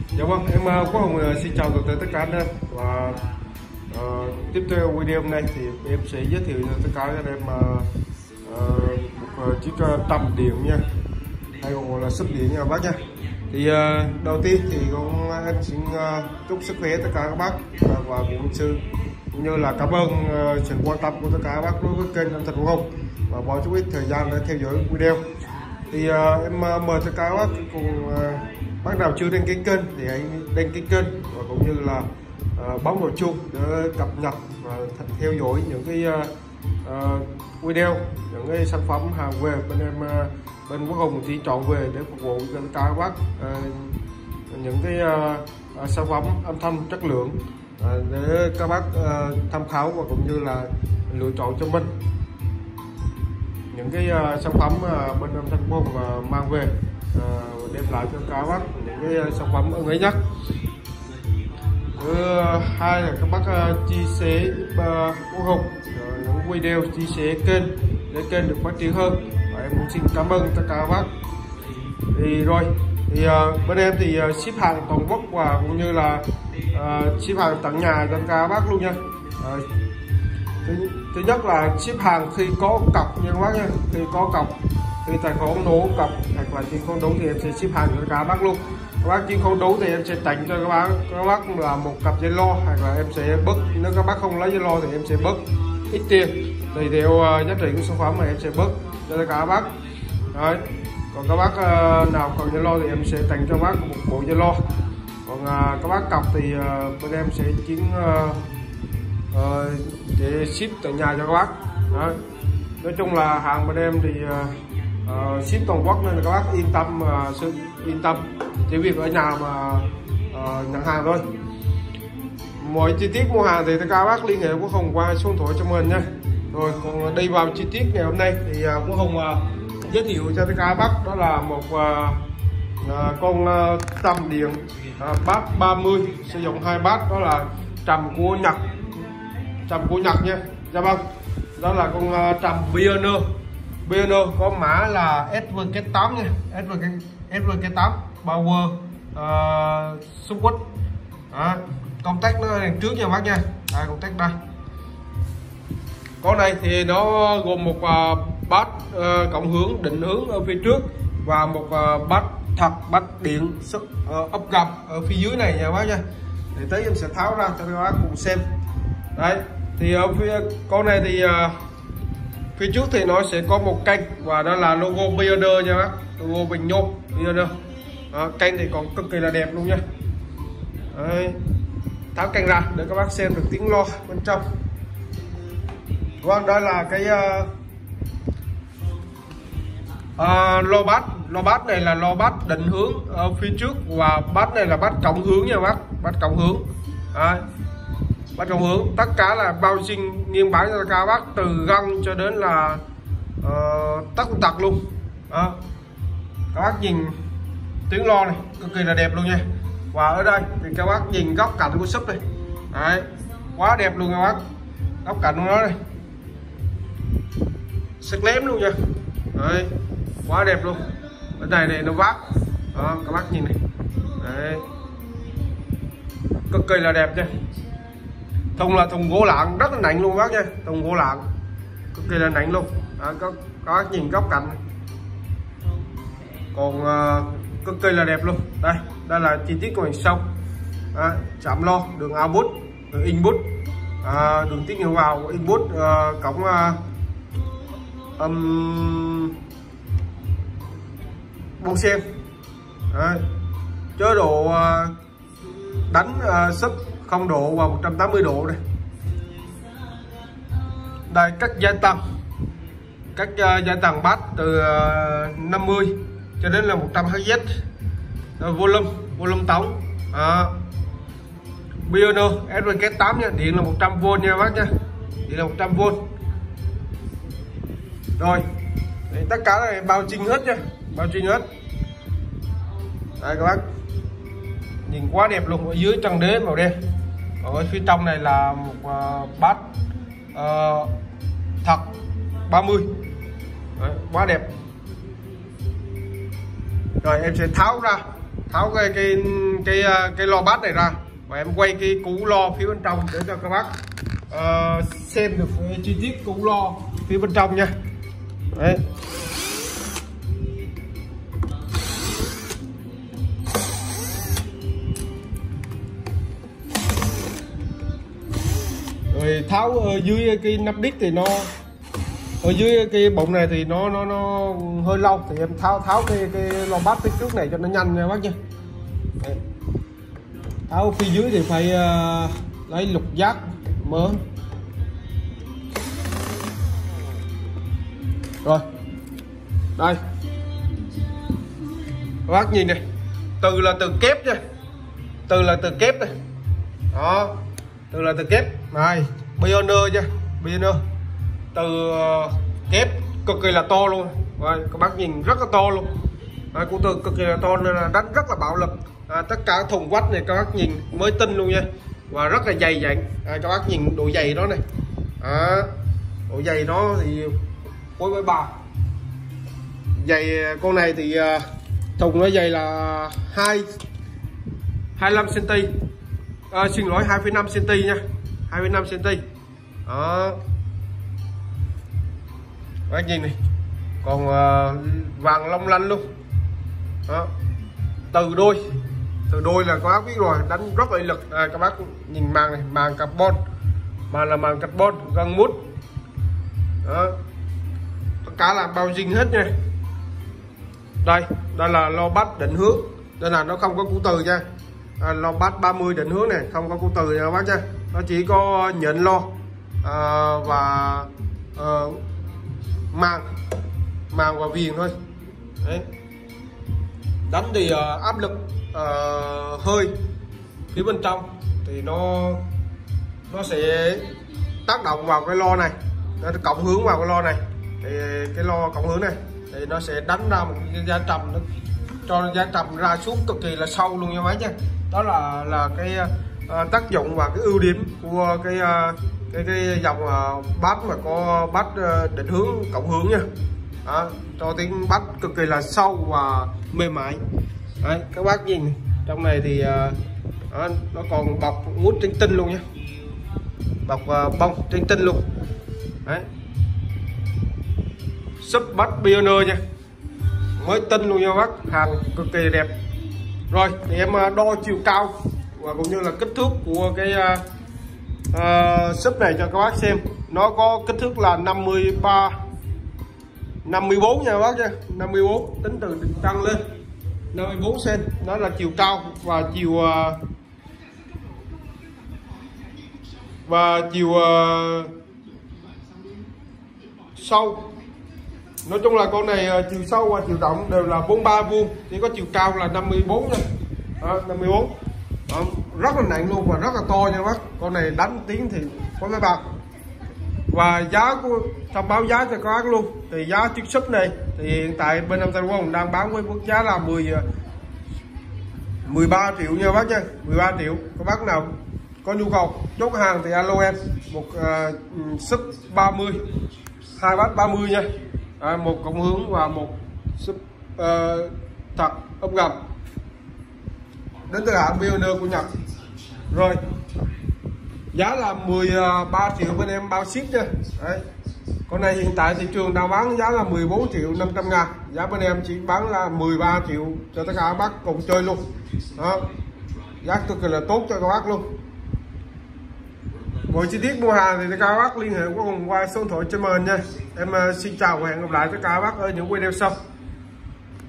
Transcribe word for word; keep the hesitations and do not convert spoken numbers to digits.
Dạ vâng, em uh, Quốc Hùng uh, xin chào tất cả anh em. Và uh, tiếp theo video hôm nay thì em sẽ giới thiệu cho tất cả các anh em uh, uh, một uh, chiếc uh, tầm điện nha, hay còn gọi là sub điện nha bác nha. Thì uh, đầu tiên thì cũng em xin uh, chúc sức khỏe tất cả các bác uh, và cũng sư cũng như là cảm ơn uh, sự quan tâm của tất cả các bác đối với kênh âm thanh Quốc Hùng và bỏ chút ít thời gian để theo dõi video. Thì uh, em uh, mời tất cả các bác cùng uh, bác nào chưa đăng ký kênh thì hãy đăng ký kênh và cũng như là uh, bấm vào chuông để cập nhật và theo dõi những cái uh, uh, video, những cái sản phẩm hàng về bên em uh, bên Quốc Hùng chỉ chọn về để phục vụ cho tất cả các bác uh, những cái uh, uh, sản phẩm âm thanh chất lượng uh, để các bác uh, tham khảo và cũng như là lựa chọn cho mình những cái uh, sản phẩm uh, bên âm thanh Quốc Hùng uh, mang về uh, đem lại cho các bác những cái sản phẩm ưng ý nhất. Thứ hai là các bác uh, chia sẻ uh, Quốc Hùng uh, những video chia sẻ kênh để kênh được phát triển hơn, và em cũng xin cảm ơn tất cả các bác. Thì rồi thì uh, bên em thì uh, ship hàng toàn quốc và cũng như là uh, ship hàng tận nhà cho các bác luôn nha. Uh, thứ, thứ nhất là ship hàng khi có cọc nha các bác nha, khi có cọc, khi tài khoản đủ cọc hoặc là tiền không đủ thì em sẽ ship hàng cho các bác luôn. Các bác tiền không đủ thì em sẽ tặng cho các bác các bác là một cặp dây lo, hoặc là em sẽ bớt, nếu các bác không lấy dây lo thì em sẽ bớt ít tiền tùy theo uh, giá trị của sản phẩm mà em sẽ bớt cho tất cả các bác. Đấy. Còn các bác uh, nào còn dây lo thì em sẽ tặng cho bác một bộ dây lo. Còn uh, các bác cọc thì uh, bên em sẽ chuyến uh, uh, để ship tận nhà cho các bác. Đấy. Nói chung là hàng bên em thì uh, uh, ship toàn quốc nên là các bác yên tâm, uh, sự yên tâm chỉ việc ở nhà mà uh, nhận hàng thôi. Mọi chi tiết mua hàng thì các bác liên hệ Quốc Hùng qua số điện thoại cho mình nha. Rồi còn đi vào chi tiết ngày hôm nay thì uh, Quốc Hùng uh, giới thiệu cho tất cả các bác đó là một uh, uh, con uh, tầm điện uh, bát ba mươi, sử dụng hai bát, đó là trầm của Nhật, trầm của Nhật nha. Dạ vâng, đó là con uh, trầm Pioneer. Pioneer có mã là S V K tám nha, S V K tám Power uh, Support. Công tắc nó đằng trước nha bác nha. Đây, công tắc đây. Con này thì nó gồm một uh, bát uh, cộng hướng định hướng ở phía trước và một uh, bát thật, bát điện sức uh, ốc gầm ở phía dưới này nha bác nha. Thì tới em sẽ tháo ra cho các bác cùng xem. Đấy, thì ở phía con này thì uh, phía trước thì nó sẽ có một kênh và đó là logo Pioneer nha bác, logo bình nhôm Pioneer. Đó, kênh thì còn cực kỳ là đẹp luôn nha. Đấy. Tháo kênh ra để các bác xem được tiếng lo bên trong. Vâng, đó là cái uh, uh, lo bát. Lo bát này là lo bát định hướng ở phía trước và bát này là bát cộng hướng nha bác, bát cộng hướng. Đấy. Bát cộng hướng tất cả là bao zin nghiêng bán cho các bác từ găng cho đến là uh, tất tật luôn. Đó. Các bác nhìn tiếng lo này cực kỳ là đẹp luôn nha. Và ở đây thì các bác nhìn góc cạnh của sub này. Đấy, quá đẹp luôn các bác, góc cạnh của nó này sắc lém luôn nha. Đấy, quá đẹp luôn. Bên này này nó vát. Đó, các bác nhìn này. Đấy, cực kỳ là đẹp nha. Thùng là thùng gỗ lạng rất là nặng luôn bác nha, thùng gỗ lạng cực kỳ là nặng luôn. Đó, các, các bác nhìn góc cạnh này. Còn uh, cực kỳ là đẹp luôn. Đây, đây là chi tiết của mình sau. À, chạm lo, đường output, đường input, à, đường tiết hiệu vào input, à, cổng à, um, bông sen. Đấy. Chế độ à, đánh à, sub không độ và một trăm tám mươi độ này. Đây, các giai tầng, các uh, giai tầng bass từ uh, năm mươi cho đến là một trăm héc. Rồi, volume, volume tổng. À, Pioneer S V K tám nha, điện là một trăm vôn nha bác nha, điện là một trăm vôn. Rồi, đấy, tất cả này bao trinh hết nha, bao trinh hết. Đây các bác nhìn quá đẹp luôn. Ở dưới chân đế màu đen, còn ở phía trong này là một uh, bát uh, thật ba mươi. Đấy, quá đẹp. Rồi em sẽ tháo ra tháo cái cái cái cái lo bát này ra và em quay cái củ lo phía bên trong để cho các bác uh, xem được chi tiết củ lo phía bên trong nha. Đấy. Rồi tháo ở dưới cái nắp đít thì nó ở dưới cái bụng này thì nó nó nó hơi lâu, thì em tháo tháo cái cái lo bát phía trước này cho nó nhanh nha bác nha. Đấy. Tháo phía dưới thì phải uh, lấy lục giác mở. Rồi đây các bác nhìn này, từ là từ kép nha, từ là từ kép này đó, từ là từ kép này Pioneer nha, Pioneer từ uh, kép cực kỳ là to luôn. Rồi các bác nhìn rất là to luôn. À, cụ từ cực kỳ là to nên là đánh rất là bạo lực. À, tất cả thùng vách này các bác nhìn mới tinh luôn nha, và rất là dày dặn. À, các bác nhìn độ dày đó này, à, độ dày nó thì khối với bà dày. Con này thì uh, thùng nó dày là hai hai mươi lăm xăng ti mét, à, xin lỗi hai phẩy năm xăng ti mét nha, hai phẩy năm xăng ti mét đó. Các bác nhìn này, còn uh, vàng long lanh luôn đó. Từ đôi từ đôi là các bác biết rồi, đánh rất là lực. À, các bác nhìn màng này, màng carbon, màng là màng carbon găng mút đó, tất cả là bao zing hết nha. Đây đây là lo bắt định hướng, đây là nó không có củ từ nha. À, lo bắt ba mươi định hướng này không có củ từ nha các bác nha, nó chỉ có nhện lo à, và à, màng màng và viền thôi. Đấy. Đánh thì uh, áp lực uh, hơi phía bên trong thì nó nó sẽ tác động vào cái lo này, nó cộng hướng vào cái lo này, thì cái lo cộng hướng này thì nó sẽ đánh ra một cái giá trầm, nó cho giá trầm ra xuống cực kỳ là sâu luôn nha mấy nha. Đó là là cái uh, tác dụng và cái ưu điểm của cái uh, cái cái dòng uh, bát mà có bát uh, định hướng cộng hướng nha. Đó, cho tiếng bắt cực kỳ là sâu và mềm mại. Đấy, các bác nhìn trong này thì uh, đó, nó còn bọc mút trinh tinh luôn nhé, bọc uh, bông trinh tinh luôn. Đấy, sub bắt Pioneer nha, mới tinh luôn nha bác, hàng cực kỳ đẹp. Rồi thì em uh, đo chiều cao và cũng như là kích thước của cái uh, uh, sub này cho các bác xem. Nó có kích thước là năm mươi ba năm mươi bốn nha bác nha, năm mươi bốn tính từ tăng lên năm mươi bốn xăng ti mét. Đó là chiều cao và chiều uh, và chiều uh, sâu. Nói chung là con này uh, chiều sâu và chiều rộng đều là bốn mươi ba vuông, chỉ có chiều cao là năm mươi bốn nha. Đó, năm mươi bốn. Đó, rất là nặng luôn và rất là to nha bác. Con này đánh tiếng thì có mấy bạc. Và giá của thông báo giá cho các bác luôn, thì giá chiếc sub này thì hiện tại bên Nam Tây Quân đang bán với mức giá là mười ba triệu nha bác nha, mười ba triệu. Các bác nào có nhu cầu chốt hàng thì alo em. Một uh, sub ba mươi, hai bát ba mươi nha, à, một cộng hướng và một sub uh, thật ốc gầm đến từ hãng Pioneer của Nhật. Rồi giá là mười ba triệu bên em bao ship nha. Đấy. Con này hiện tại thị trường đang bán giá là mười bốn triệu năm trăm ngàn, giá bên em chỉ bán là mười ba triệu cho tất cả các bác cùng chơi luôn. Đó, giá cực kỳ là tốt cho các bác luôn. Mọi chi tiết mua hàng thì các bác liên hệ qua qua số điện thoại trên màn nha. Em xin chào và hẹn gặp lại tất cả các bác ở những video sau.